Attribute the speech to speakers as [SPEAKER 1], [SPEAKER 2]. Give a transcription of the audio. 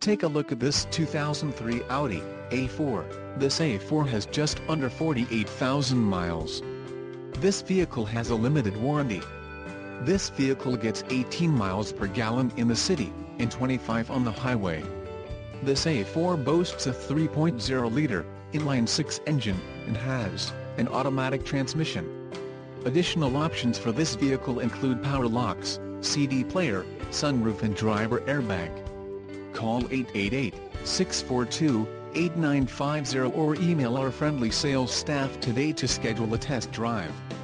[SPEAKER 1] take a look at this 2003 Audi A4. This A4 has just under 48,000 miles. This vehicle has a limited warranty. This vehicle gets 18 miles per gallon in the city, and 25 on the highway. This A4 boasts a 3.0-liter, inline-six engine, and has an automatic transmission. Additional options for this vehicle include power locks, CD player, sunroof and driver airbag. Call 888-642-8950 or email our friendly sales staff today to schedule a test drive.